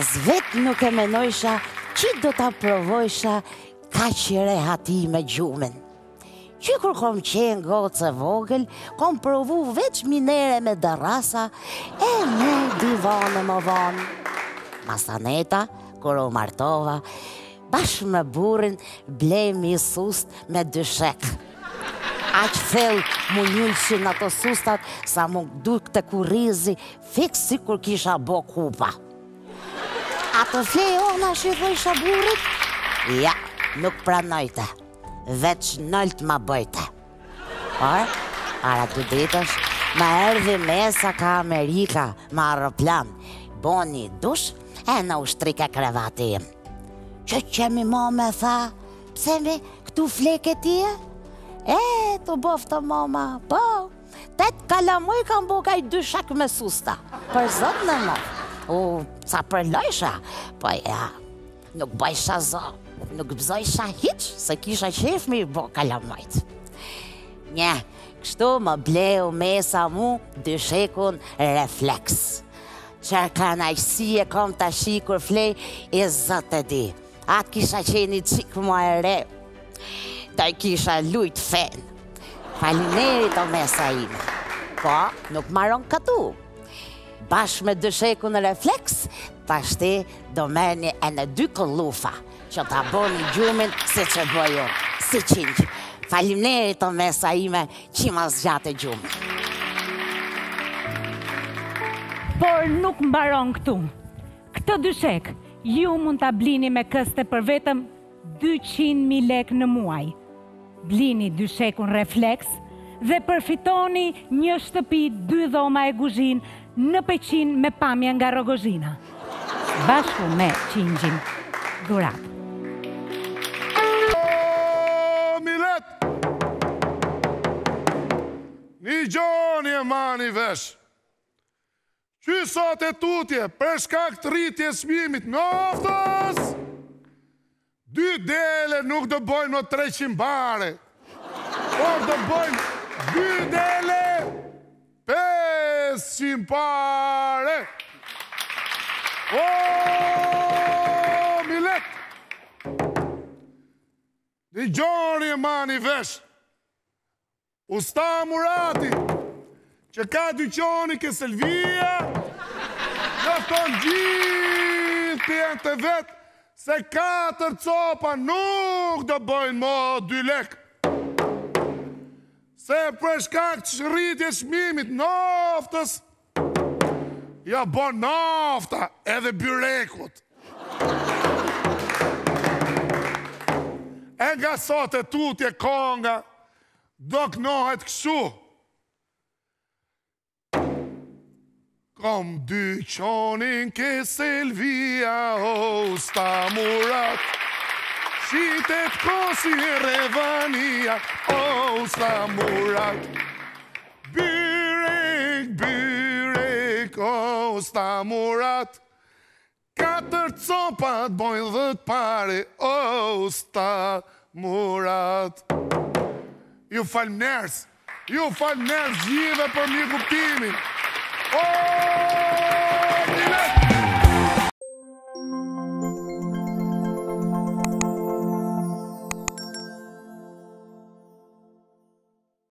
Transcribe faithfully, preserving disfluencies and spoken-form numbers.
As vet nuk e menojsha që do t'a provojsha ka që rehati me gjumin. Që kur kom qenë gocë e vogël, kom provu veç minere me dërrasa e me divane më vonë. Masaneta, kur u martova, bashkë me burin blejmë i sust me dyshek. Aq thell mu njëllëshin ato sustat sa mu duk të kurizi fix si kur kisha bo kupa. Ato flej ona shifojsha burit? Ja, nuk pranojte. Veç nëlt ma bëjte. Por, para dy ditësh, ma erdhi mesa ka Amerika, ma aeroplan, boni dush e në ushtrike krevati im. Që qemi mame, tha, pse me këtu fleke tije? E, të bofta mama, po, tet kalamuj kam bo kaj dy shak me susta, për zot në më. U, ca përlojsha, po ja, nuk bëjsha zot. Nuk bëzojsha hiq, se kisha qef mi bo kalamajt. Nje, kështu më bleu mesa mu dyshekun refleks. Qërë ka najsi e kom të shikur flej, e zët e di. Atë kisha qeni qikë më e re, të kisha lujt fen. Falinerit o mesa ime. Po, nuk maron këtu. Bashk me dyshekun refleks, ta shti do merni e në dy kollufa, që ta boni gjumin si që bëjo, si qinqë. Faleminderit o mesa ime që ma zgjatë gjumin. Por nuk mbaron këtu. Këtë dyshek, ju mund të blini me këste për vetëm dyqind mijë lek në muaj. Blini dyshekun refleks dhe përfitoni një shtëpi dy dhoma e guzhin në Peqin me pamje nga Rogozhina. Bashku me Qingjin. Dhurat. Një gjoni e mani vesh. Që sot e tutje, për shkak të rritje smimit në oftës, dy dele nuk do bojnë në treqind bare, por do bojnë dy dele pesëqind bare. O, Milet! Një gjoni e mani vesh. Usta Murati, që ka dyqoni ke Selvia, në tonë gjithë pjenë të vetë, se katër copa nuk do bojnë mo dy lek. Se për shkak që rritje shmimit naftës, ja bon nafta edhe byrekut. E nga sot e tutje konga, do kënohet këshu. Kom dyqonin ke Selvia, o sta Murat, qitet kosi Revania, o sta Murat. Byrek, byrek, o sta Murat, katër copat bojnë dhët pare, o sta Murat. Ju falem nërës, ju falem nërës gjithve për mirë kuptimin. Oh!